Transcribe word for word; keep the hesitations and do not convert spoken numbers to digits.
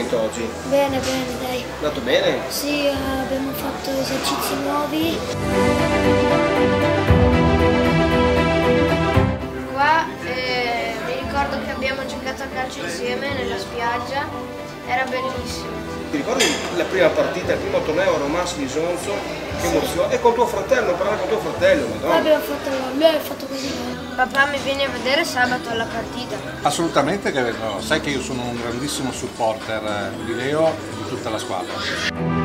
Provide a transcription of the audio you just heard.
allenamento oggi? Bene, bene, dai. È andato bene? Sì, abbiamo fatto esercizi nuovi. Qua eh, mi ricordo che abbiamo giocato a calcio insieme nella spiaggia, era bellissimo. Ti ricordi la prima partita, il primo torneo a Romanzo di Sonzo? Che emozione! E con tuo fratello, parlare con tuo fratello, Poi madonna! abbiamo fatto, lui ha fatto così. Papà mi viene a vedere sabato alla partita. Assolutamente che vengo, sai che io sono un grandissimo supporter di Leo e di tutta la squadra.